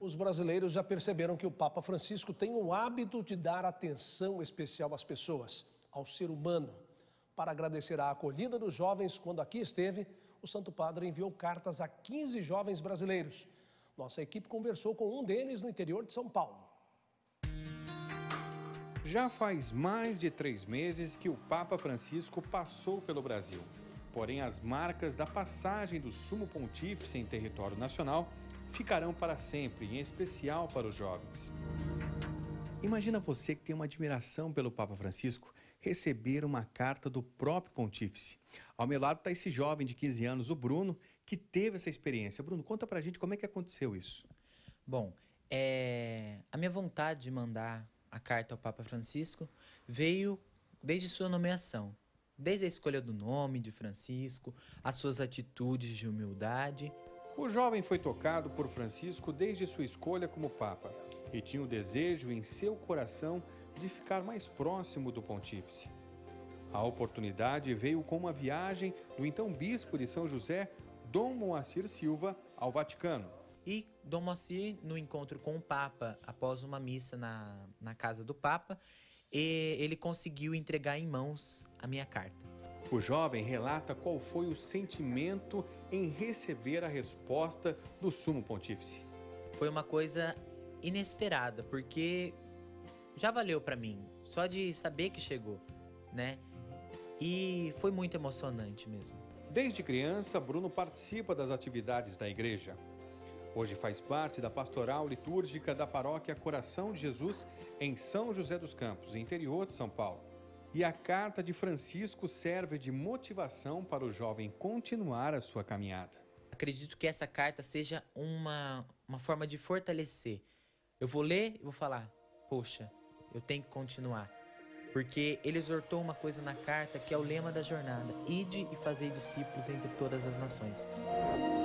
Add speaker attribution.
Speaker 1: Os brasileiros já perceberam que o Papa Francisco tem o hábito de dar atenção especial às pessoas, ao ser humano. Para agradecer a acolhida dos jovens quando aqui esteve, o Santo Padre enviou cartas a 15 jovens brasileiros. Nossa equipe conversou com um deles no interior de São Paulo.
Speaker 2: Já faz mais de 3 meses que o Papa Francisco passou pelo Brasil. Porém, as marcas da passagem do Sumo Pontífice em território nacional ficarão para sempre, em especial para os jovens. Imagina você que tem uma admiração pelo Papa Francisco receber uma carta do próprio Pontífice. Ao meu lado está esse jovem de 15 anos, o Bruno, que teve essa experiência. Bruno, conta pra gente como é que aconteceu isso.
Speaker 3: Bom, a minha vontade de mandar a carta ao Papa Francisco veio desde sua nomeação. Desde a escolha do nome de Francisco, as suas atitudes de humildade.
Speaker 2: O jovem foi tocado por Francisco desde sua escolha como Papa e tinha o desejo em seu coração de ficar mais próximo do Pontífice. A oportunidade veio com uma viagem do então Bispo de São José, Dom Moacir Silva, ao Vaticano.
Speaker 3: E Dom Moacir, no encontro com o Papa, após uma missa na casa do Papa, ele conseguiu entregar em mãos a minha carta.
Speaker 2: O jovem relata qual foi o sentimento em receber a resposta do Sumo Pontífice.
Speaker 3: Foi uma coisa inesperada, porque já valeu para mim, só de saber que chegou, né? E foi muito emocionante mesmo.
Speaker 2: Desde criança, Bruno participa das atividades da igreja. Hoje faz parte da pastoral litúrgica da paróquia Coração de Jesus, em São José dos Campos, interior de São Paulo. E a carta de Francisco serve de motivação para o jovem continuar a sua caminhada.
Speaker 3: Acredito que essa carta seja uma forma de fortalecer. Eu vou ler e vou falar, poxa, eu tenho que continuar. Porque ele exortou uma coisa na carta que é o lema da jornada: ide e fazei discípulos entre todas as nações.